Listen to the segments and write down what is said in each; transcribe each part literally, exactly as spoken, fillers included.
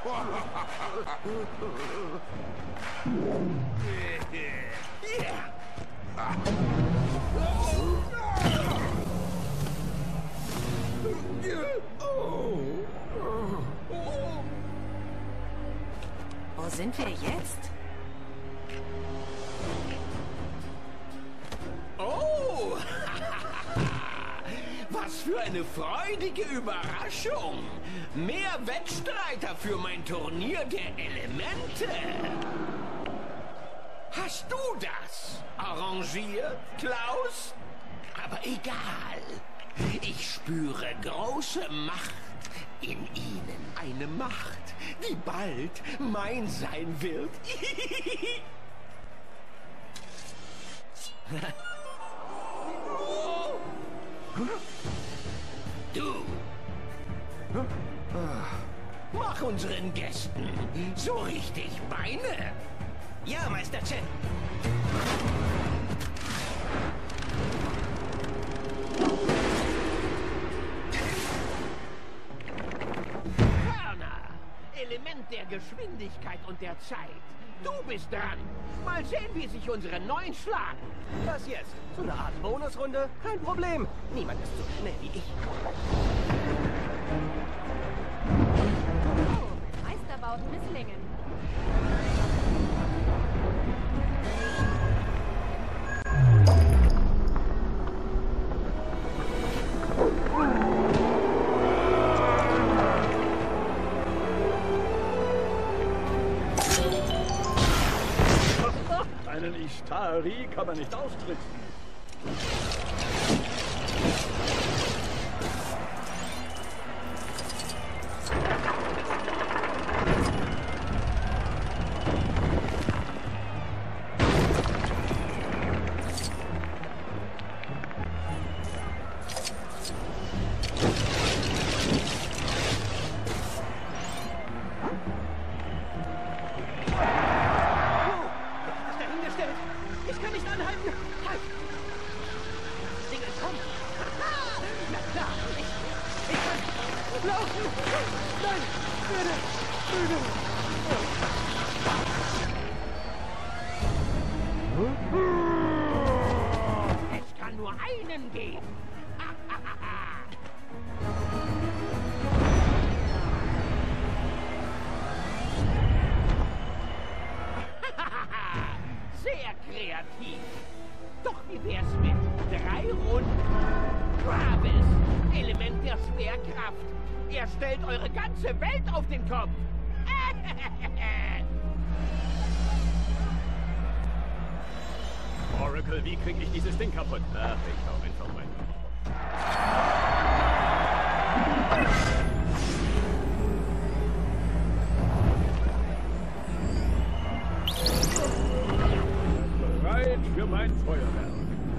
Wo sind wir jetzt? Oh! Was für eine freudige Überraschung! Mehr Wettstreiter für mein Turnier der Elemente! Hast du das arrangiert, Klaus? Aber egal. Ich spüre große Macht in ihnen. Eine Macht, die bald mein sein wird. Du! Mach unseren Gästen so richtig Beine! Ja, Meister Chen. Körner! Element der Geschwindigkeit und der Zeit. Du bist dran. Mal sehen, wie sich unsere Neuen schlagen. Was jetzt? So eine Art Bonusrunde? Kein Problem. Niemand ist so schnell wie ich. Oh, Meisterbauten misslingen. Einen Ishtari kann man nicht austricksen. Es kann nur einen geben. Sehr kreativ. Doch wie wär's mit drei Runden? Gravis, Element der Schwerkraft. Er stellt eure ganze Welt auf den Kopf. Oracle, wie krieg ich dieses Ding kaputt? Ach, ich hau einfach rein. Bereit für mein Feuerwerk.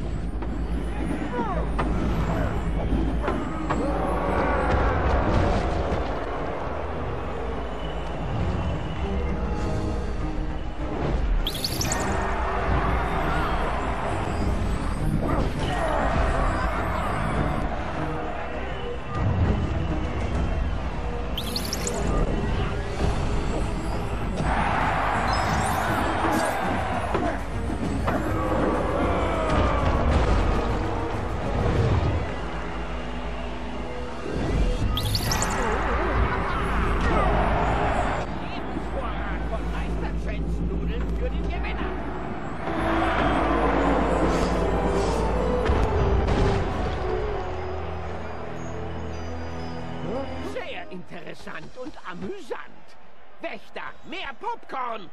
Interessant und amüsant. Wächter, mehr Popcorn!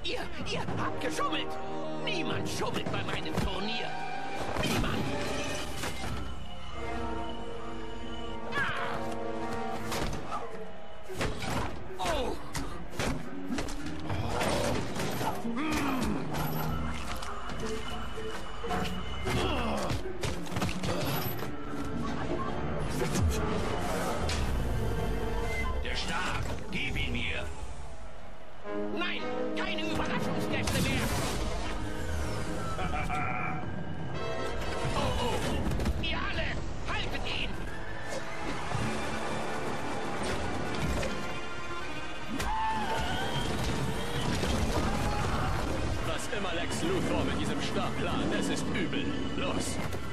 Ihr, ihr habt geschummelt! Niemand schummelt bei meinem Turnier! Niemand! Ah. Oh! Der Stab, gib ihn mir. Nein, keine Überraschungsgäste mehr! Oh, oh! Ihr alle, haltet ihn! Was immer Lex Luthor mit diesem Stab plant, es ist übel. Los!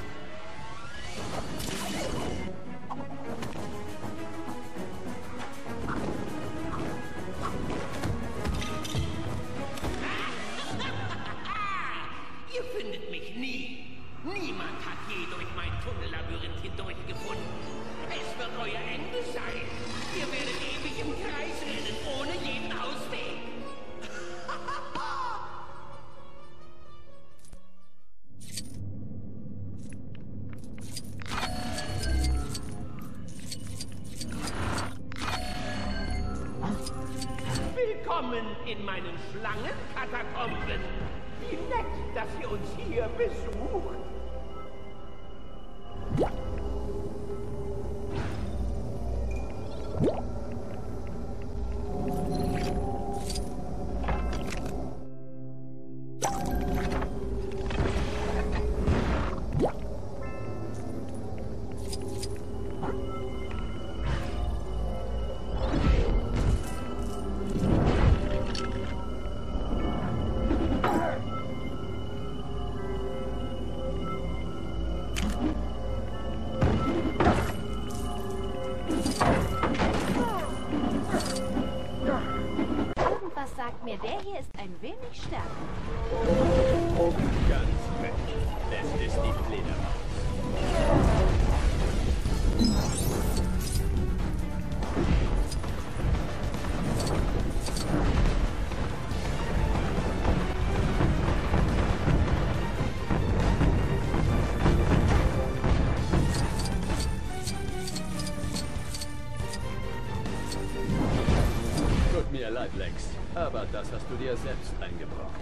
Ihr findet mich nie. Niemand hat je durch mein Tunnellabyrinth hindurchgefunden. Es wird euer Ende sein. Ihr werdet ewig im Kreis rennen, ohne jeden Ausweg. Willkommen in meinen Schlangenkatakomben. Wie nett, dass ihr uns hier besucht. Was sagt mir, der hier ist ein wenig stärker. Ganz recht. Es ist die Fledermaus. Tut mir leid, Lex, aber das hast du dir selbst eingebrockt.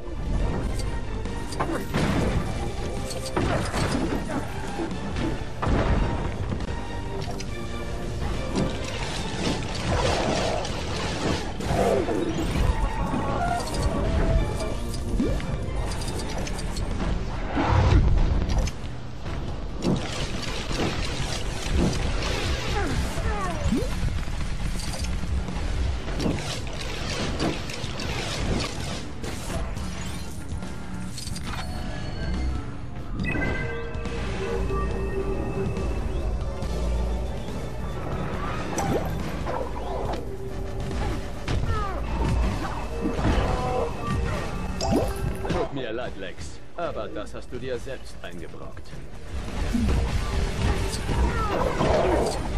Tut mir leid, Lex, aber das hast du dir selbst eingebrockt.